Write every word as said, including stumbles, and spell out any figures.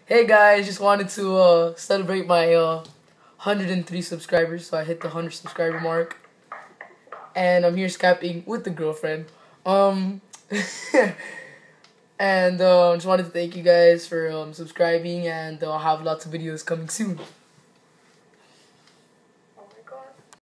Hey guys, just wanted to uh, celebrate my uh, one hundred three subscribers, so I hit the one hundred subscriber mark. And I'm here skyping with the girlfriend. Um, and uh, just wanted to thank you guys for um, subscribing, and uh, I'll have lots of videos coming soon.